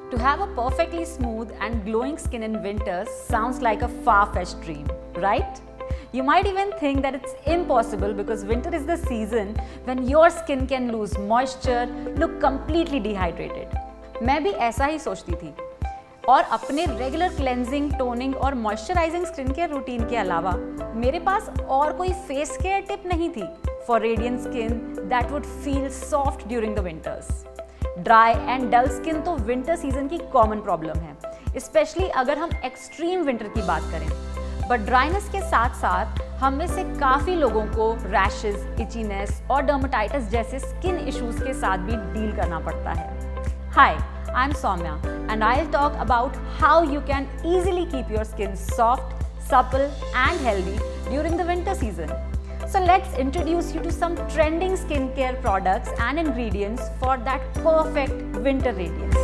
To have a perfectly smooth and glowing skin in winter sounds like a far-fetched dream, right? You might even think that it's impossible because winter is the season when your skin can lose moisture, look completely dehydrated. मैं भी ऐसा ही सोचती थी और अपने regular cleansing, toning और moisturising skin care routine के अलावा मेरे पास और कोई फेस केयर टिप नहीं थी for radiant skin that would feel soft during the winters. Dry and dull skin तो विंटर सीजन की कॉमन प्रॉब्लम है, स्पेशली अगर हम एक्सट्रीम विंटर की बात करें। बट ड्राइनेस के साथ साथ हम में से काफ़ी लोगों को रैशेस, इचीनेस और डर्मेटाइटिस जैसे स्किन इश्यूज के साथ भी डील करना पड़ता है। Hi, I'm Soumya and I'll talk about how you can easily keep your skin soft, supple and healthy during the winter season. So let's introduce you to some trending skincare products and ingredients for that perfect winter radiance.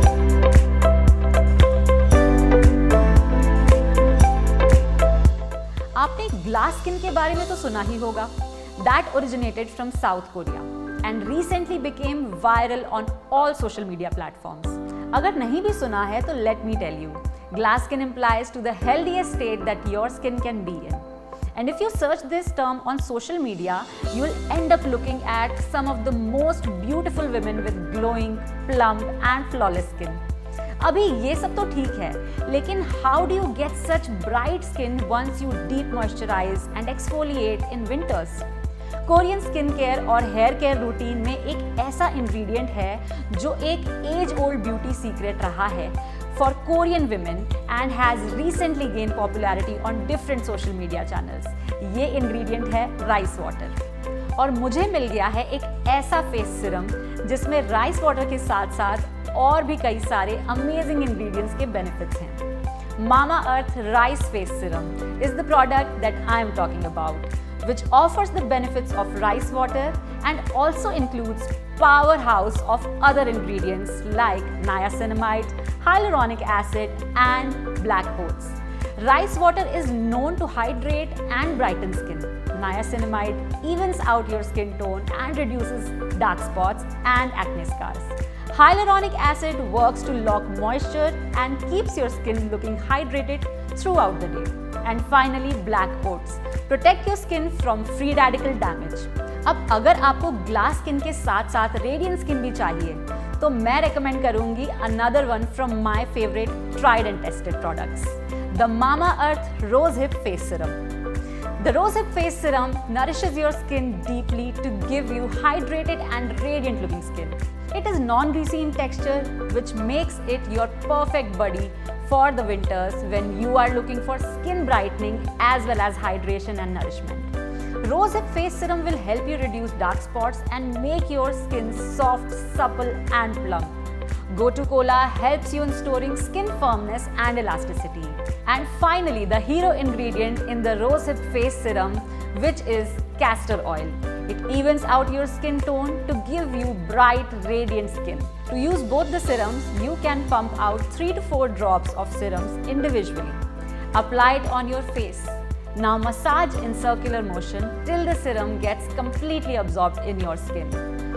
आपने glass skin के बारे में तो सुना ही होगा। That originated from South Korea and recently became viral on all social media platforms. अगर नहीं भी सुना है तो let me tell you, glass skin implies to the healthiest state that your skin can be in. And if you search this term on social media, you will end up looking at some of the most beautiful women with glowing, plump and flawless skin. अभी ये सब तो ठीक है, लेकिन how do you get such bright skin once you deep moisturize and exfoliate in winters? Korean skin care और hair care routine में एक ऐसा इंग्रेडिएंट है जो एक एज ओल्ड ब्यूटी सीक्रेट रहा है for Korean women and has recently gain popularity on different social media channels. ये इंग्रेडिएंट है राइस वाटर और मुझे मिल गया है एक ऐसा फेस सिरम जिसमें राइस वाटर के साथ साथ और भी कई सारे अमेजिंग इंग्रेडिएंट्स के बेनिफिट्स हैं। Mamaearth Rice Face Serum is the product that I am talking about, which offers the benefits of rice water and also includes powerhouse of other ingredients like niacinamide, hyaluronic acid and black oats. Rice water is known to hydrate and brighten skin. Niacinamide evens out your skin tone and reduces dark spots and acne scars. Hyaluronic acid works to lock moisture and keeps your skin looking hydrated throughout the day. And finally, black oats protect your skin from free radical damage. अब अगर आपको glass skin के साथ साथ radiant skin भी चाहिए तो मैं रेकमेंड करूंगी another one from my favorite tried and tested products, the Mamaearth Rose Hip Face Serum. The Rose Hip Face Serum nourishes your skin deeply to give you hydrated and radiant looking skin. It is non-greasy in texture, which makes it your perfect buddy for the winters when you are looking for skin brightening as well as hydration and nourishment. Rose Hip Face Serum will help you reduce dark spots and make your skin soft, supple and plump. Gotu-Kola helps you in storing skin firmness and elasticity. And finally, the hero ingredient in the Rose Hip Face Serum, which is castor oil. It evens out your skin tone to give you bright, radiant skin. To use both the serums, you can pump out 3 to 4 drops of serums individually. Apply it on your face. Now massage in circular motion till the serum gets completely absorbed in your skin.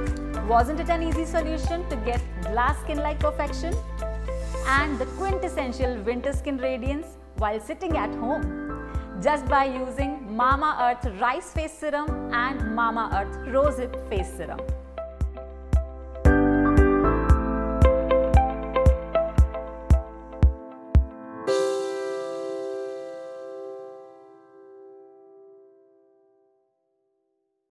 Wasn't it an easy solution to get glass skin-like perfection? And the quintessential winter skin radiance while sitting at home, just by using Mamaearth Rice Face Serum and Mamaearth Rose Hip Face Serum.